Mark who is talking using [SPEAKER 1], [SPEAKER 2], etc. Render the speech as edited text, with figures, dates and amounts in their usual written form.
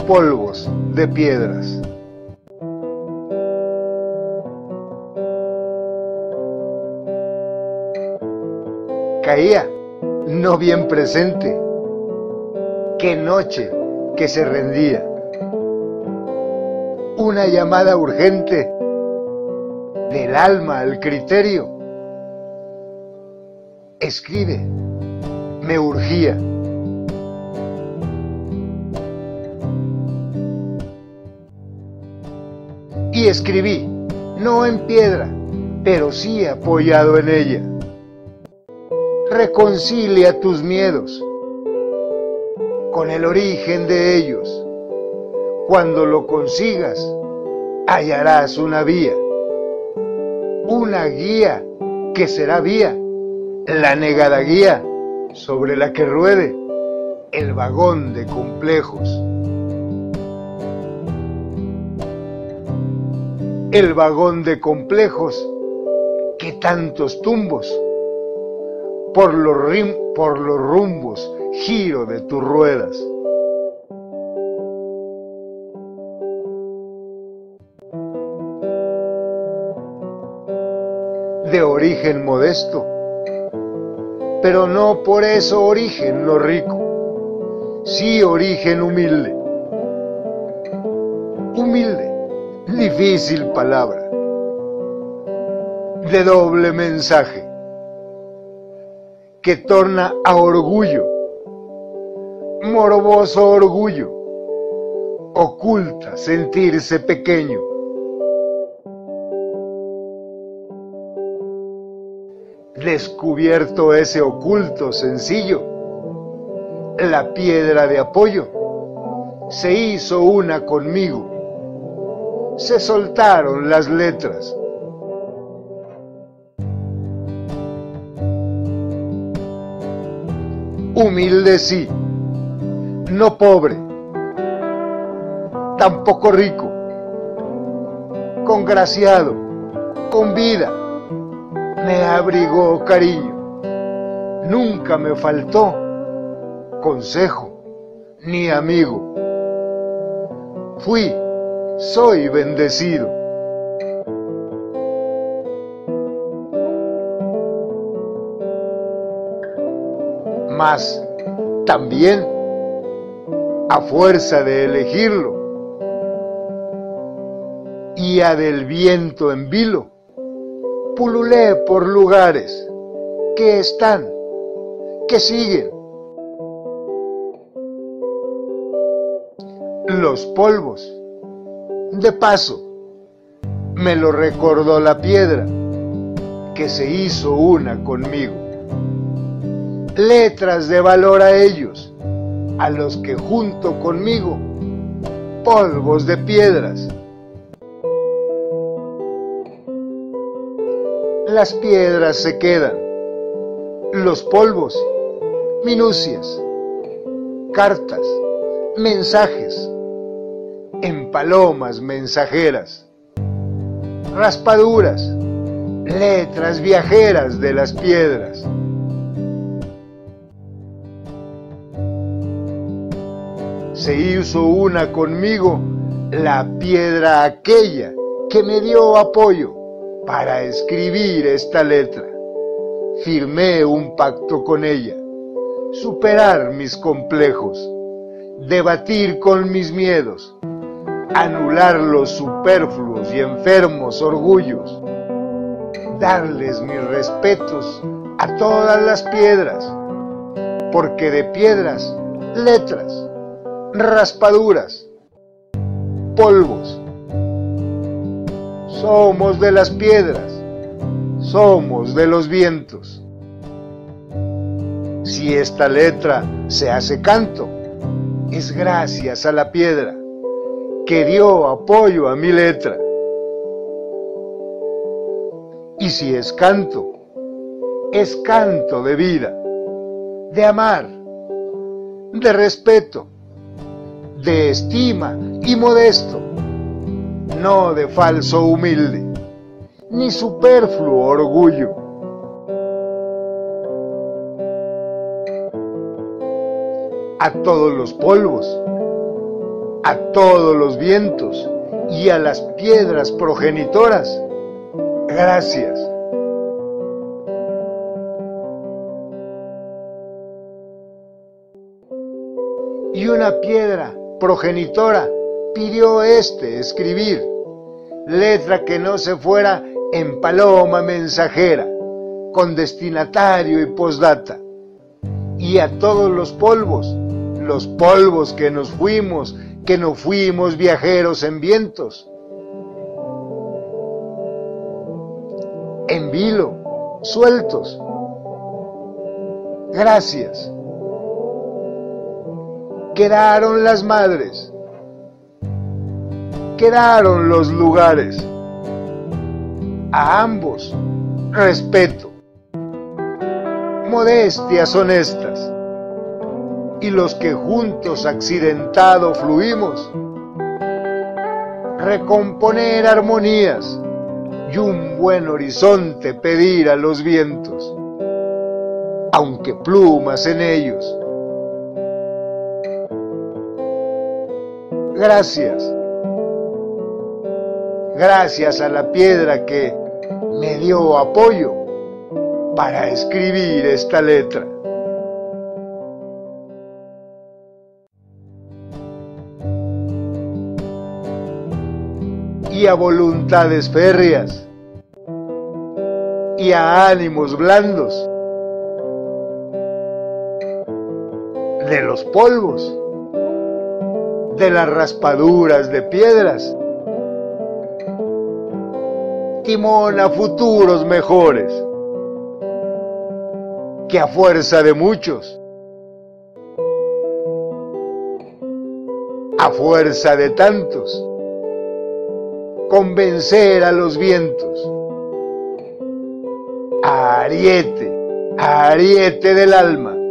[SPEAKER 1] polvos de piedras. Caía, no bien presente, qué noche que se rendía. Una llamada urgente del alma al criterio. Escribe, me urgía. Y escribí, no en piedra, pero sí apoyado en ella. Reconcilia tus miedos con el origen de ellos. Cuando lo consigas, hallarás una vía, una guía que será vía, la negada guía sobre la que ruede el vagón de complejos. El vagón de complejos que tantos tumbos por los rumbos giro de tus ruedas. De origen modesto, pero no por eso origen no rico, sí origen humilde. Humilde, difícil palabra, de doble mensaje, que torna a orgullo, morboso orgullo, oculta sentirse pequeño. Descubierto ese oculto sencillo, la piedra de apoyo se hizo una conmigo, se soltaron las letras. Humilde sí, no pobre, tampoco rico, congraciado, con vida, me abrigó cariño, nunca me faltó consejo ni amigo. Soy bendecido. Mas también, a fuerza de elegirlo, y a del viento en vilo, pululé por lugares que están, que siguen. Los polvos, de paso, me lo recordó la piedra, que se hizo una conmigo. Letras de valor a ellos, a los que junto conmigo, polvos de piedras. Las piedras se quedan, los polvos, minucias, cartas, mensajes, en palomas mensajeras, raspaduras, letras viajeras de las piedras. Se hizo una conmigo la piedra aquella que me dio apoyo para escribir esta letra. Firmé un pacto con ella, superar mis complejos, debatir con mis miedos, anular los superfluos y enfermos orgullos, darles mis respetos a todas las piedras, porque de piedras, letras, raspaduras, polvos. Somos de las piedras, somos de los vientos. Si esta letra se hace canto, es gracias a la piedra que dio apoyo a mi letra. Y si es canto de vida, de amar, de respeto, de estima y modesto, no de falso humilde, ni superfluo orgullo. A todos los polvos, a todos los vientos y a las piedras progenitoras, gracias. Y una piedra progenitora pidió escribir, letra que no se fuera en paloma mensajera, con destinatario y postdata. Y a todos los polvos que nos fuimos, que no fuimos viajeros en vientos, en vilo, sueltos, gracias. Quedaron las madres, quedaron los lugares, a ambos respeto, modestias honestas, y los que juntos accidentado fluimos, recomponer armonías y un buen horizonte pedir a los vientos, aunque plumas en ellos. Gracias. Gracias a la piedra que me dio apoyo para escribir esta letra. Y a voluntades férreas y a ánimos blandos de los polvos, de las raspaduras de piedras, timón a futuros mejores, que a fuerza de muchos, a fuerza de tantos, convencer a los vientos, a ariete del alma,